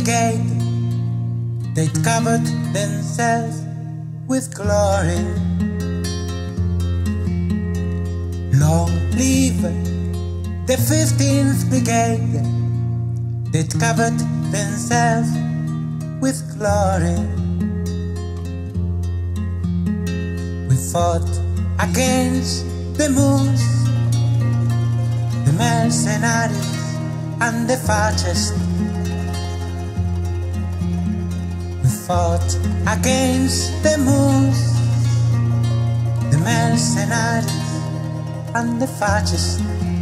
brigade, they'd covered themselves with glory. Long live the 15th Brigade, they'd covered themselves with glory. We fought against the moons, the mercenaries and the fascists. We fought against the moons, the mercenaries and the fascists.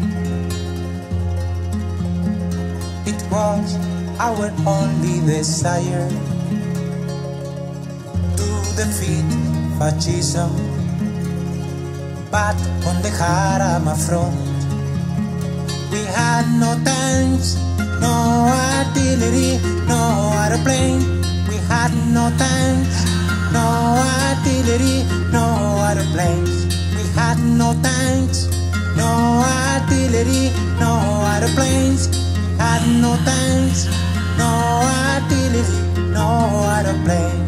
It was our only desire to defeat fascism, but on the Jarama front we had no tanks, no artillery, no aeroplane. We had no tanks, no artillery, no aeroplanes. We had no tanks, no artillery, no aeroplanes. We had no tanks, no artillery, no aeroplanes.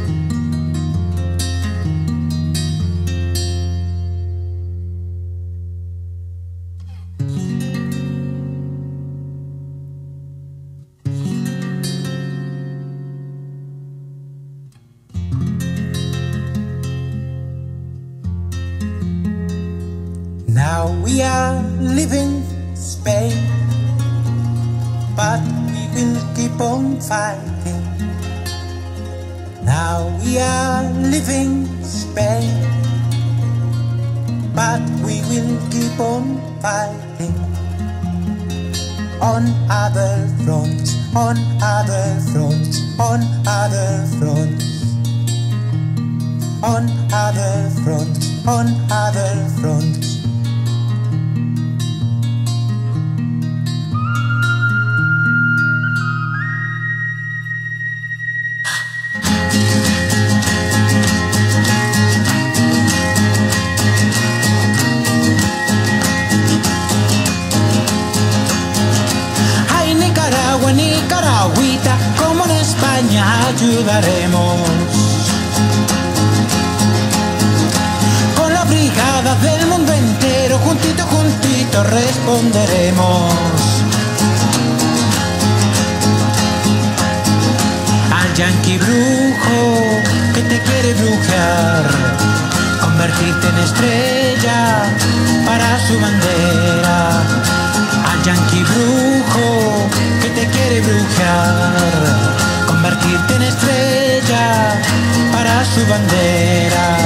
Now we are leaving Spain, but we will keep on fighting. Now we are leaving Spain, but we will keep on fighting. On other fronts, on other fronts, on other fronts, on other fronts, on other fronts. Nicaragüita, como en España ayudaremos. Con la brigada del mundo entero, juntito, juntito responderemos. Al yanqui brujo que te quiere brujear, convertirte en estrella para su bandera. Al yanqui brujo que te quiere brujear, convertirte en estrella para su bandera.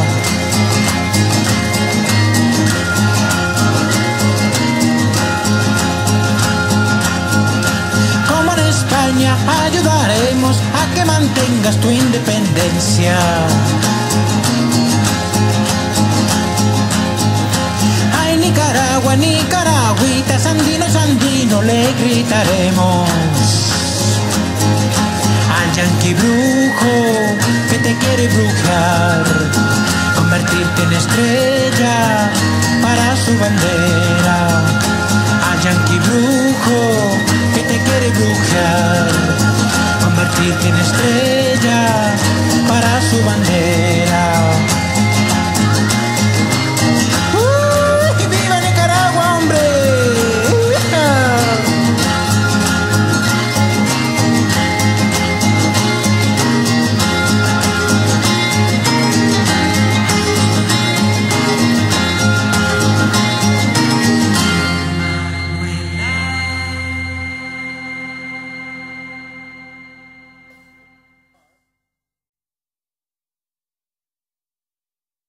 Como en España ayudaremos a que mantengas tu independencia. Ay, Nicaragua, nicaragüita, sandino, sandino, le gritaremos. Al yanqui brujo que te quiere brujar, convertirte en estrella para su bandera. Al yanqui brujo que te quiere brujar, convertirte en estrella para su bandera.